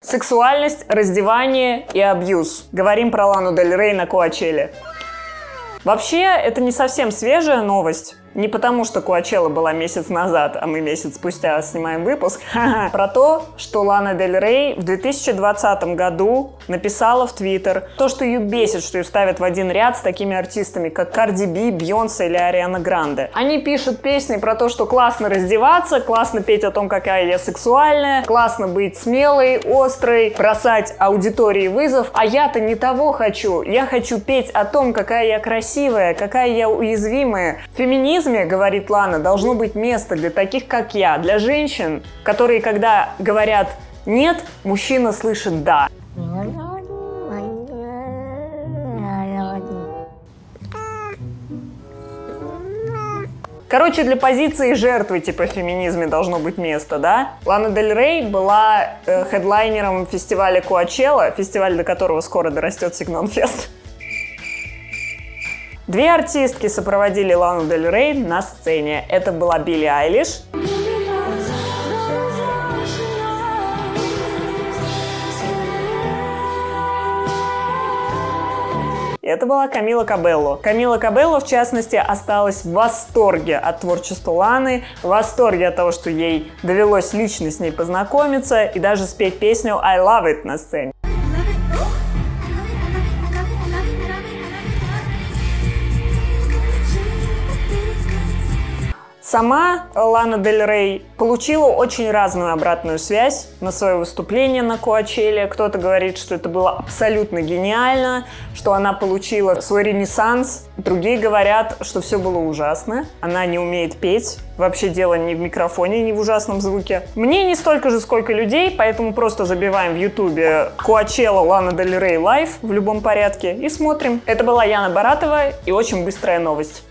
Сексуальность, раздевание и абьюз. Говорим про Лану Дель Рей на Коачелле. Вообще, это не совсем свежая новость. Не потому, что Коачелла была месяц назад, а мы месяц спустя снимаем выпуск. Про то, что Лана Дель Рей в 2020 году написала в Твиттер то, что ее бесит, что ее ставят в один ряд с такими артистами, как Карди Би, Бейонсе или Ариана Гранде. Они пишут песни про то, что классно раздеваться, классно петь о том, какая я сексуальная, классно быть смелой, острой, бросать аудитории вызов. А я-то не того хочу. Я хочу петь о том, какая я красивая, какая я уязвимая. Феминизм, говорит Лана, должно быть место для таких, как я, для женщин, которые, когда говорят «нет», мужчина слышит «да». Короче, для позиции жертвы типа в феминизме должно быть место, да? Лана Дель Рей была хедлайнером фестиваля Коачелла, фестиваль, до которого скоро дорастет Сигнон-фест. Две артистки сопроводили Лану Дель Рей на сцене. Это была Билли Айлиш и это была Камила Кабелло. Камила Кабелло, в частности, осталась в восторге от творчества Ланы, в восторге от того, что ей довелось лично с ней познакомиться и даже спеть песню «I Love It» на сцене. Сама Лана Дель Рей получила очень разную обратную связь на свое выступление на Коачелле. Кто-то говорит, что это было абсолютно гениально, что она получила свой ренессанс. Другие говорят, что все было ужасно. Она не умеет петь. Вообще дело не в микрофоне, не в ужасном звуке. Мне не столько же, сколько людей, поэтому просто забиваем в ютубе Коачелла Лана Дель Рей лайв в любом порядке и смотрим. Это была Яна Баратова и очень быстрая новость.